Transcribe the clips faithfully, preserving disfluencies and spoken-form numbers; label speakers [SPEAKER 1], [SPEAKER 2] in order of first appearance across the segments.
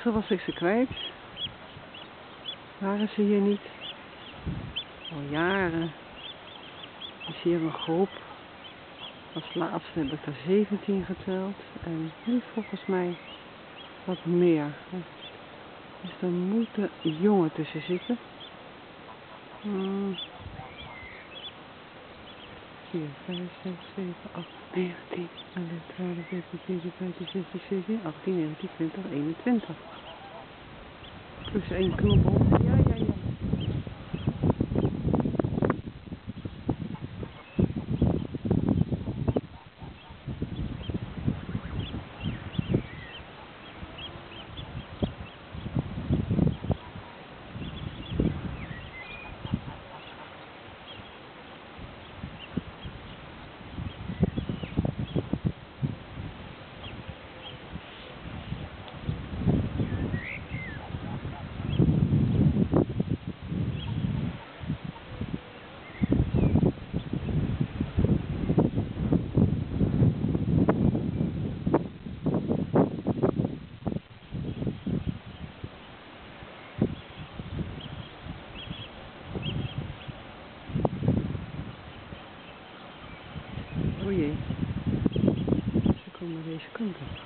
[SPEAKER 1] Gisteren was ik ze kwijt. Waren ze hier niet. Al jaren is hier een groep. Als laatste heb ik er zeventien geteld. En nu volgens mij wat meer. Dus er moeten jongen tussen zitten. Hmm. vier, vijf, zes, zeven, acht, negen, tien, elf, twaalf, dertien, veertien, vijftien, zestien, zeventien, achttien, negentien, twintig, eenentwintig. Plus één knobbel. Ja, ja, ja. O jee, ze komen deze kant op.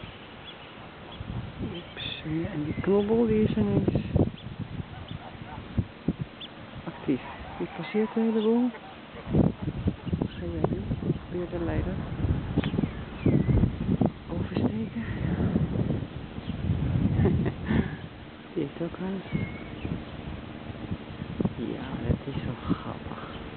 [SPEAKER 1] Oeps, en die knobbel die is ineens actief. Die passeert een heleboel. Wat ga jij doen? Weer de leider. Oversteken. Die heeft ook haast. Ja, dat is zo grappig.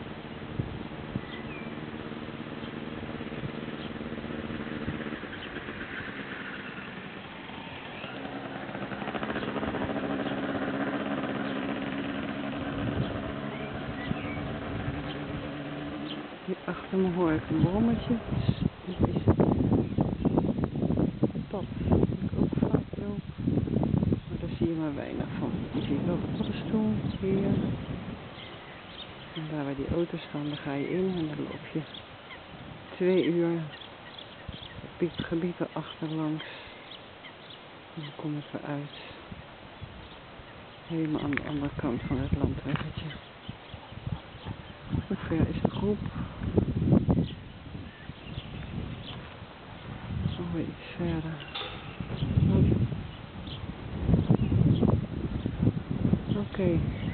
[SPEAKER 1] Hier achter me hoor ik een brommetje. Dus dit is het pad dat ik ook vaak loop. Maar daar zie je maar weinig van. Je ziet wel de paddenstoel hier. En daar waar die auto's staan, daar ga je in en dan loop je twee uur het gebied erachter langs. En dan kom ik weer uit. Helemaal aan de andere kant van het landweggetje. Hoe ver is de groep? Nog weer iets verder. Oké. Okay.